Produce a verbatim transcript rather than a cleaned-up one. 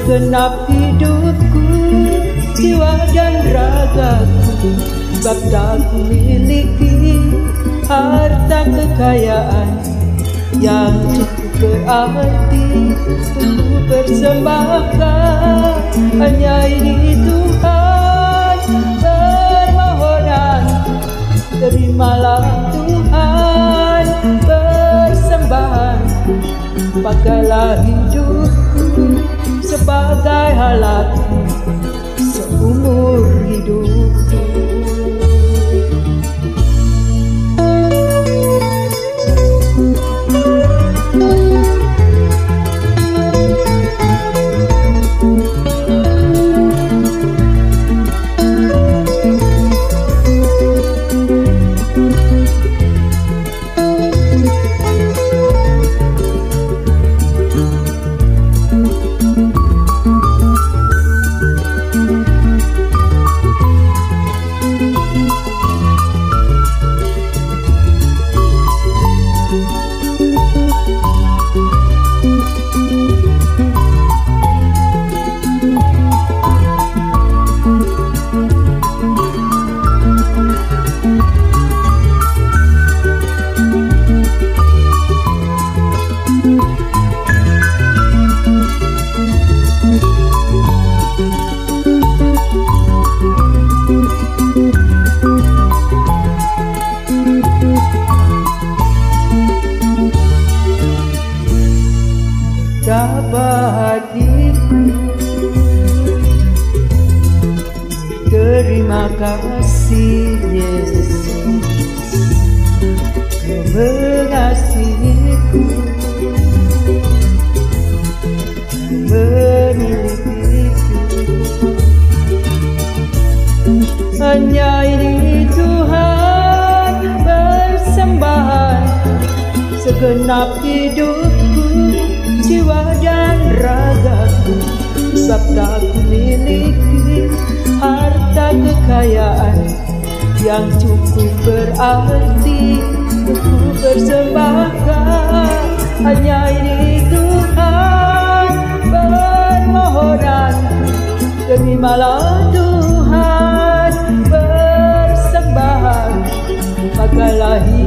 segenap hidupku, jiwa dan ragaku. Sebab tak ku miliki harta kekayaan yang cukup berarti untuk ku persembahkan. Hanya ini Tuhan permohonan, terimalah Tuhan persembahan. Pakailah hidupku sebagai halatmu seumur hidupku. Dapat hatiku terima kasih Yesus, Kau mengasihiku, memilikiku. Hanya ini Tuhan persembahan segenap hidupku, jiwa dan ragaku. Sebab tak ku miliki harta kekayaan yang cukup berarti untuk ku persembahkan. Hanya ini Tuhan permohonan, terimalah Tuhan persembahan. Pakailah